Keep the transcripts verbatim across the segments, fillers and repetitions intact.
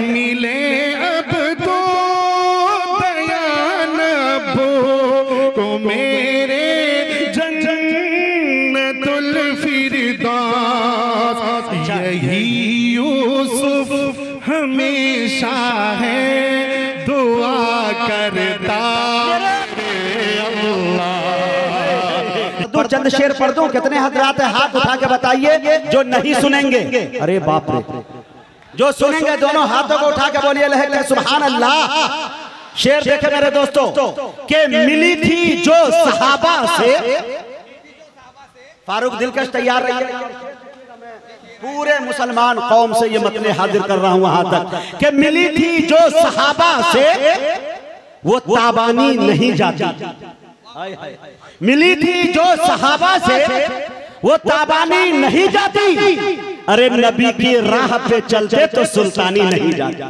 मिले अब तो दयान अब्बू को मेरे जन्नतुल फिरदौस। यही यूसुफ हमेशा है दुआ करता। दो चंद शेर पढ़ दूं। कितने हजरात है हाथ उठा के बताइए जो नहीं सुनेंगे। अरे बाप रे, जो सुनेंगे दोनों हाथों को उठा के बोलिए लहके सुभान अल्लाह। शेर देखे मेरे दोस्तों के मिली थी जो सहाबा से। फारूक दिलकश तैयार रहिए। पूरे मुसलमान कौम से ये मतले हाजिर कर रहा हूं वहां तक कि मिली थी जो सहाबा से वो ताबानी नहीं जाती। मिली थी जो सहाबा से वो ताबानी नहीं जाती। अरे नबी की राह पे चलते तो सुल्तानी नहीं जाती।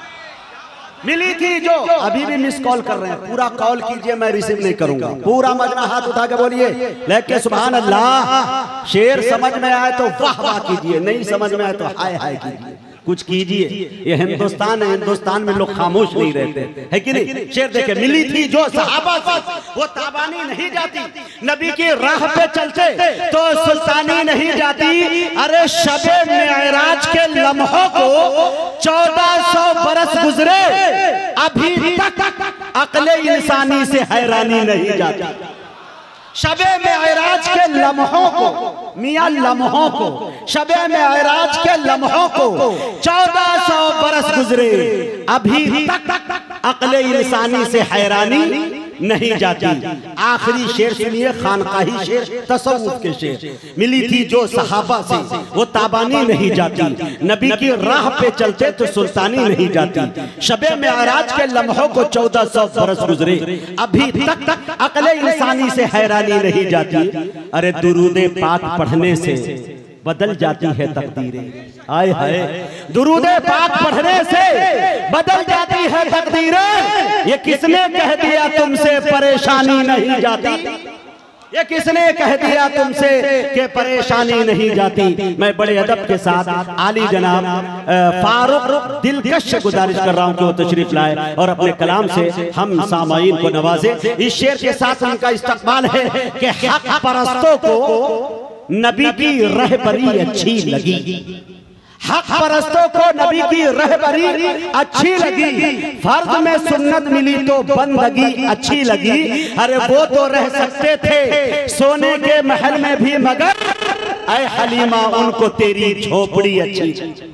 मिली थी जो, अभी भी मिस कॉल कर रहे हैं, पूरा कॉल कीजिए मैं रिसीव नहीं करूंगा। पूरा मजमा हाथ उठा के बोलिए लेके सुभान अल्लाह। शेर समझ में आए तो वाह वाह कीजिए, नहीं समझ में आए तो हाय हाय कीजिए, कुछ कीजिए। ये हिंदुस्तान है, हिंदुस्तान में लोग खामोश नहीं रहते है कि नहीं। शेर देखे मिली थी जो सहाबा से वो ताबानी नहीं जाती। नबी की राह पे चलते तो सुल्तानी नहीं जाती। अरे शबे मेराज के लम्हों को चौदह सौ बरस गुजरे अभी तक अक्ले इंसानी से हैरानी नहीं जाती। शबे मेराज के लम्हों को, मियां लम्हों को, शबे मेराज के लम्हों को चौदह सौ बरस गुजरे अभी तक अक्ले इंसानी से हैरानी नहीं जाती। आखिरी शेर सुनिए, खानकाही शेर, तसव्वुफ के शेर। मिली थी जो सहाबा से वो ताबानी नहीं जाती। नबी की राह पे चलते तो सुल्तानी नहीं जाती। शबे मेराज के लम्हों को चौदह सौ बरस गुजरे अभी तक अक्ले इंसानी से हैरानी नहीं जाती। अरे दुरूदे पाक पढ़ने से बदल जाती है तकदीरें। आए हाय, दुरूदे पाक पढ़ने से बदल जाती है तकदीरें। ये किसने कह दिया तुमसे परेशानी नहीं जाती? ये किसने कह दिया तुमसे कि परेशानी नहीं जाती? मैं बड़े अदब के साथ आली जनाब फारूक दिलकश से गुजारिश कर रहा हूं कि वो तशरीफ लाए और अपने कलाम से हम सामाईन को नवाजे। इस शेर के साथ उनका इस्तकबाल है कि हक परस्तों को नबी की रहबरी अच्छी लगी। हक परस्तों को नबी की रहबरी अच्छी लगी। फर्ज में सुन्नत मिली तो बंदगी अच्छी लगी। अरे वो तो रह सकते थे सोने के महल में भी मगर ऐ हलीमा उनको तेरी झोपड़ी अच्छी।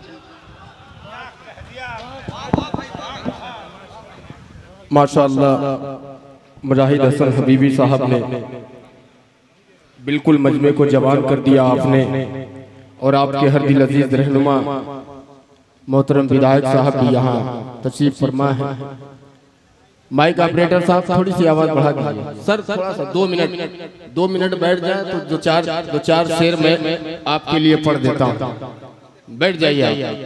माशाअल्लाह मुजाहिद हसन हबीबी साहब ने बिल्कुल मजमे को जवान कर दिया आपने। और आपके हर दिल अजीज रहनुमा मोहतरम विधायक साहब भी यहाँ तशरीफ फरमा है। माइक ऑपरेटर साहब थोड़ी सी आवाज बढ़ा दीजिए सर, थोड़ा सा दो मिनट दो मिनट बैठ जाए तो दो चार दो चार शेर मैं आपके लिए पढ़ देता हूँ। बैठ जाइए।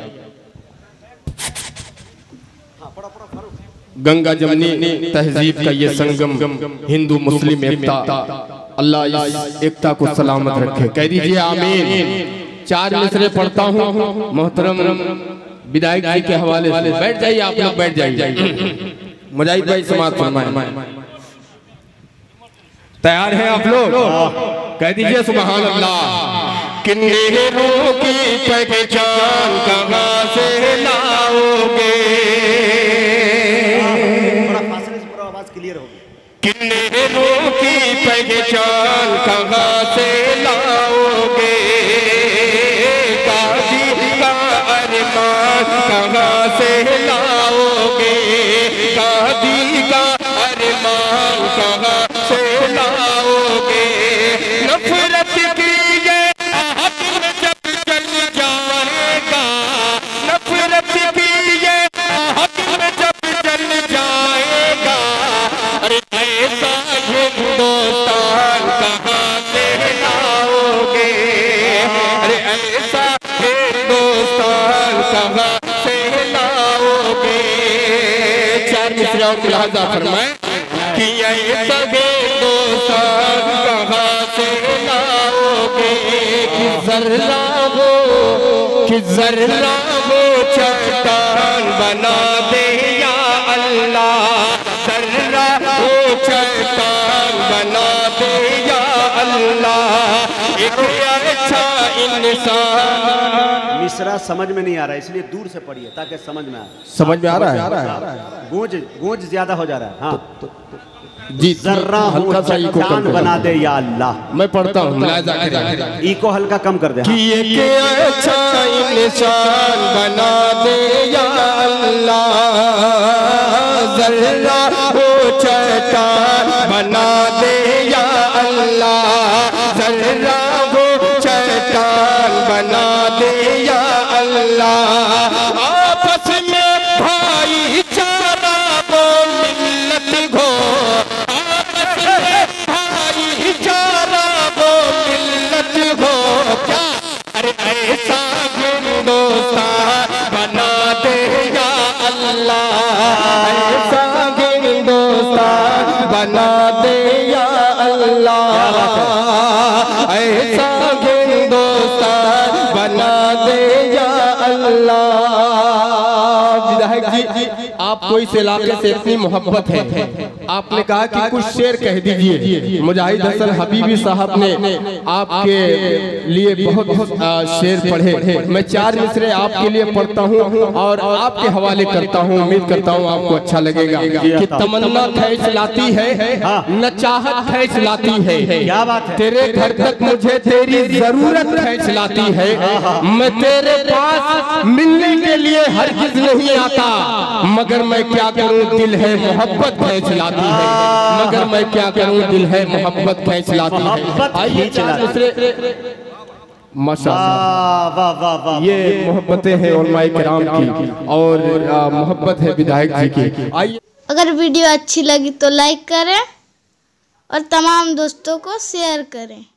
गंगा जमनी तहजीब का ये संगम, हिंदू मुस्लिम एकता, अल्लाह इस एकता को सलामत रखे। कह दीजिए आमीन। चार मिसरे पढ़ता हूँ मोहतरम विधायक जी के हवाले से। बैठ जाइए आप लोग, बैठ जाइए। मुजाहिद भाई समाअत फरमाएं। तैयार हैं आप लोग? कह दीजिए सुभान अल्लाह। किन्नेरों की पहचान कहाँ से लाओगे? किन्नेरों की पहचान कहाँ से लाओगे? काजी का अरमान कहाँ से लाओगे? काजी का अरमान कहाँ से लाओगे? नफरत की ये आग में जब जल जाएगा, नफरत की ये आग में जब जल जाएगा, अरे ऐसा हिंदुस्तान कहाँ से लाओगे? अरे ऐसा हिंदुस्तान कहाँ से लाओगे? चार मिसरा मुलाहाजा फरमाएं कि ऐसा हिंदुस्तान कहाँ से लाओगे? दे कि जर्रा वो कि जर्रा वो चट्टान बना दे या अल्लाह, जर्रा वो चट्टान बना दे या अल्लाह, एक अच्छा इंसान। मिसरा समझ में नहीं आ रहा है, इसलिए दूर से पढ़िए ताकि समझ में आए। समझ में आ रहा है? गूंज गूंज ज्यादा हो जा रहा है। हाँ तो, तो, जी जर्रा हल्का सा इको चट्टान बना दे या अल्लाह। मैं पढ़ता हूँ, इको हल्का कम कर दे। कि एक अच्छा इंसान बना दे या अल्लाह, जर्रा वो चट्टान बना दे या अल्लाह, जर्रा वो चट्टान बना दे या अल्लाह, आपस में भाईचारा वो मिल्लत घो, आपस में भाईचारा वो मिल्लत घो, क्या अरे ऐसा हिंदुस्तान बना दे या अल्लाह, ऐसा हिंदुस्तान बना दे या अल्लाह, ऐसा हिंदुस्तान बना दे या अल्लाह। विधायक जी, आपको इस इलाके से इतनी मोहब्बत है, आपने कहा कि कुछ शेर कह दीजिए। मुजाहिद हसन हबीबी साहब ने आपके लिए बहुत बहुत शेर पढ़े, मैं चार मिसरे आपके लिए पढ़ता हूँ और आपके हवाले करता हूँ, उम्मीद करता हूँ आपको अच्छा लगेगा। कि तमन्ना खैच लाती है न चाहत खैच लाती है, क्या बात है। तेरे घर तक मुझे तेरी जरूरत खैच लाती है, मैं तेरे पास मिलने के लिए हरगिज नहीं आता, मगर मैं क्या करूं दिल है मोहब्बत खींच लाती है, मगर मैं क्या करूं दिल है मोहब्बत खींच लाती है। आइए दूसरे माशाअल्लाह, ये मोहब्बतें हैं उलमाए किराम की और मोहब्बत है विधायक जी की। आइए, अगर वीडियो अच्छी लगी तो लाइक करें और तमाम दोस्तों को शेयर करें।